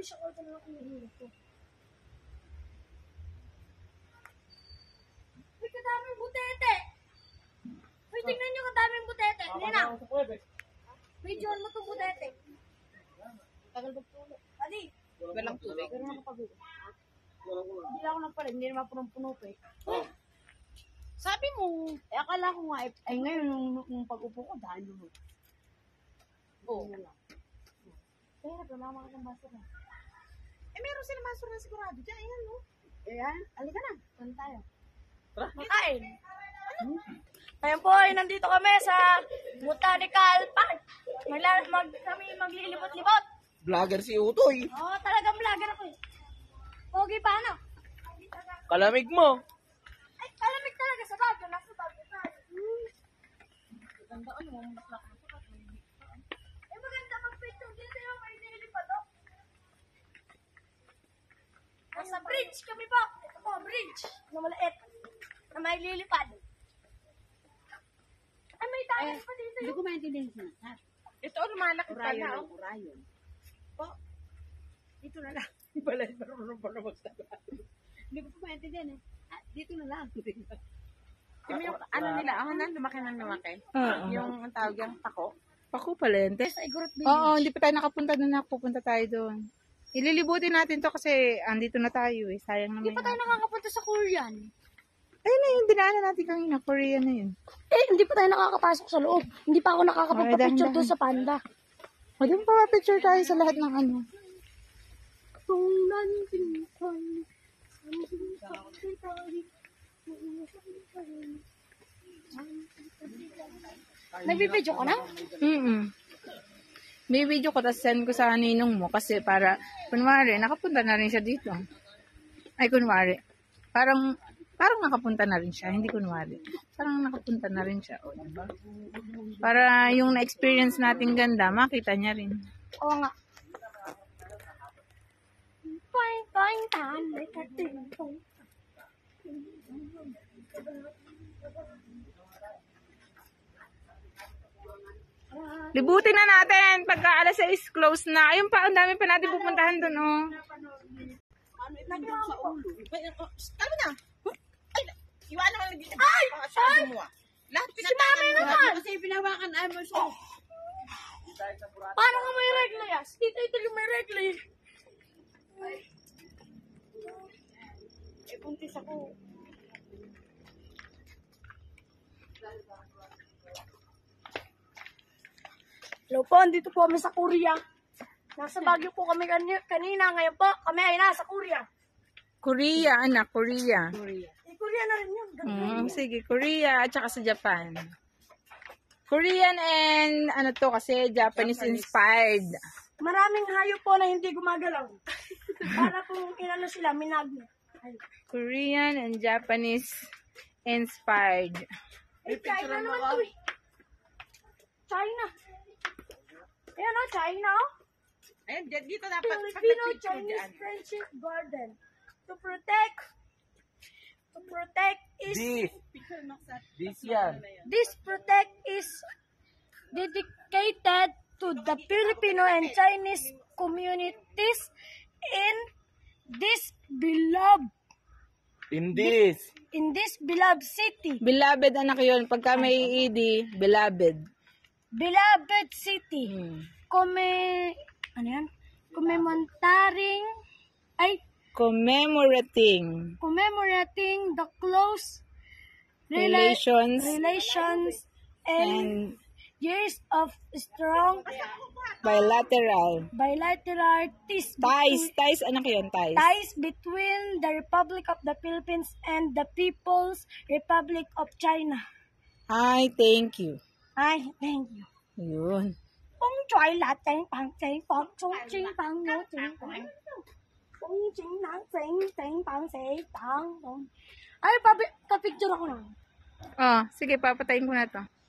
siya ko ito na ako nahihirap ko. Uy, kadaming butete! Uy, tingnan nyo kadaming butete. Nina! Videoan mo itong butete. Tagal ba pulo? Adi! Walang tubig. Pero nakapagod. Hindi ako nagpalit. Hindi naman punong-puno pa eh. Sabi mo. Eh, akala ko nga, ay ngayon, nung pag-upo ko, dahil mo. Oh. Pero, wala mga ng basura. Eh, meron sila masura na sigurado dyan. Ayan, no? Ayan, halika na. Saan tayo? Tara. Makain. Ngayon po ay nandito kami sa Botanical Park. Kami maglilibot-libot. Vlogger si Utoy. Oo, talagang vlogger ako eh. Pogi pa ano? Kalamig mo. Ay, kalamig talaga sa bagyo. Nasa bagyo tayo. Ganda ano, mas laki. Eh, maganda mag-picture dito yung may nilipad oh. Nasa bridge kami po. Ito po, bridge. Na maliit. Na may lilipad. Ay, may tayo pa dito Hindi yung... ko maintindihan siya. Ito, lumalaki pala. Orayon, Oh. orayon. Dito na lang. Balay, marunong pa na magtagalog. Hindi ko maintindihan eh. Dito na lang. Yung ano nila, lumaki ng lumaki. Yung ang tawag yung pako. Paku palente. Sa Igorot Village. Oo, hindi pa tayo nakapunta doon. Pupunta tayo doon. Ililibutin natin to kasi andito na tayo eh. Sayang naman. Hindi pa tayo nakakapunta sa Korean. Ayun na yung dinaanan natin kanina. Korea na yun. Eh, hindi pa tayo nakakapasok sa loob. Hindi pa ako nakakapagpa-picture dahan-dahan. doon sa panda. O, di ba picture tayo sa lahat ng ano? Kung nandun tayo, nagbibidyo ka na? May video ko, tapos send ko sa ninong mo kasi para, kunwari, nakapunta na rin siya dito. Ay, kunwari. Parang nakapunta na rin siya, hindi kunwari. Parang nakapunta na rin siya. O, diba? Para yung na-experience natin ganda, makita niya rin. Oo nga. Toing, toing, tan, may kating, toing. Libutin na natin. Pagka alas 6, close na. Ayun pa, ang dami pa natin pupuntahan doon, oh. Tama na. Ay, iwanan mo dito. Ay! Ay! Lahat pinatay naman. Kasi pinawakan ay mo siya. Paano nga may regla yan? Ito yung may regla eh. Eh, puntis ako. Hello po, andito po kami sa Korea. Nasa Baguio po kami kanina. Ngayon po, kami ay nasa Korea. Korea, anak, Korea. Eh, Korea na rin yun. Sige, Korea at saka sa Japan. Korean and ano to kasi Japanese inspired. Maraming hayop po na hindi gumagalaw. Para kung inano sila, minagno. Korean and Japanese inspired. Eh, China naman to eh. China. Ayan o, China o. Ayun, dito dapat. pag nag-picture Filipino-Chinese dyan. Friendship Garden. To protect is... This protect is dedicated to the Filipino and Chinese communities in this beloved city. Beloved anak yun. Pagka may ED, beloved. Beloved city. Ano yan? Commemorating the close Relations and years of strong bilateral. Ties anak yun, ties. ties between the Republic of the Philippines and the People's Republic of China. I thank you. Ay, thank you. Yun. Bông choy là tên bằng tên bằng chung chính bằng ngô chính bằng bông chính là tên bằng sẽ tăng. Ay, papicture ako na. Sige, papatayin ko na to.